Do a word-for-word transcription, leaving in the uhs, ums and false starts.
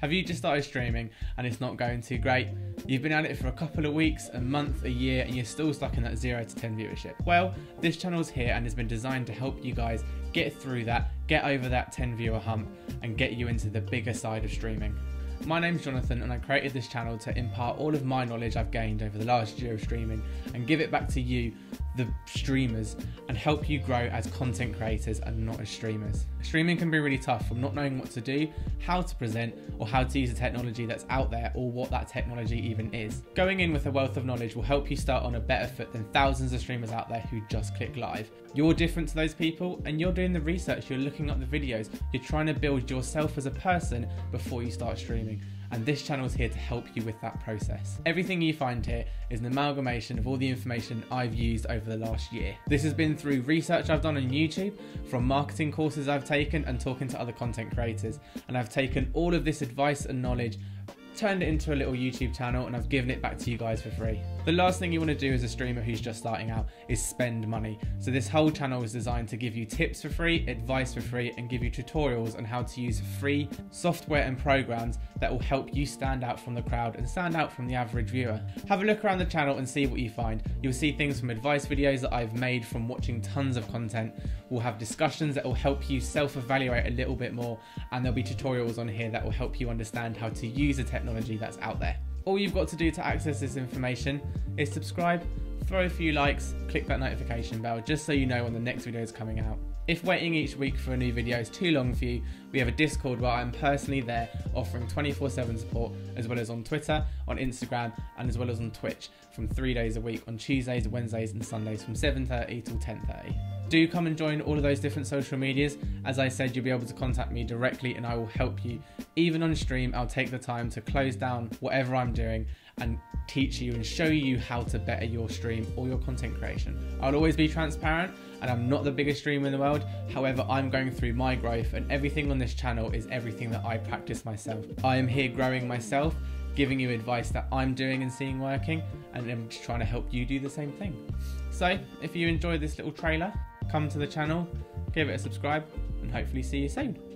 Have you just started streaming and it's not going too great? You've been at it for a couple of weeks, a month, a year, and you're still stuck in that zero to ten viewership. Well, this channel's here and has been designed to help you guys get through that, get over that ten viewer hump, and get you into the bigger side of streaming. My name's Jonathan and I created this channel to impart all of my knowledge I've gained over the last year of streaming and give it back to you, the streamers, and help you grow as content creators and not as streamers. Streaming can be really tough from not knowing what to do, how to present, or how to use the technology that's out there, or what that technology even is. Going in with a wealth of knowledge will help you start on a better foot than thousands of streamers out there who just click live. You're different to those people and you're doing the research, you're looking up the videos, you're trying to build yourself as a person before you start streaming. And this channel is here to help you with that process. Everything you find here is an amalgamation of all the information I've used over the last year. This has been through research I've done on YouTube, from marketing courses I've taken and talking to other content creators. And I've taken all of this advice and knowledge, turned it into a little YouTube channel, and I've given it back to you guys for free. The last thing you want to do as a streamer who's just starting out is spend money. So this whole channel is designed to give you tips for free, advice for free, and give you tutorials on how to use free software and programs that will help you stand out from the crowd and stand out from the average viewer. Have a look around the channel and see what you find. You'll see things from advice videos that I've made from watching tons of content. We'll have discussions that will help you self-evaluate a little bit more, and there'll be tutorials on here that will help you understand how to use the technology that's out there. All you've got to do to access this information is subscribe, throw a few likes, click that notification bell just so you know when the next video is coming out. If waiting each week for a new video is too long for you, we have a Discord where I'm personally there offering twenty-four seven support, as well as on Twitter, on Instagram, and as well as on Twitch from three days a week on Tuesdays, Wednesdays and Sundays from seven thirty till ten thirty. Do come and join all of those different social medias. As I said, you'll be able to contact me directly and I will help you. Even on stream, I'll take the time to close down whatever I'm doing and teach you and show you how to better your stream or your content creation. I'll always be transparent and I'm not the biggest streamer in the world. However, I'm going through my growth and everything on this channel is everything that I practice myself. I am here growing myself, giving you advice that I'm doing and seeing working, and I'm just trying to help you do the same thing. So if you enjoyed this little trailer, come to the channel, give it a subscribe, and hopefully see you soon.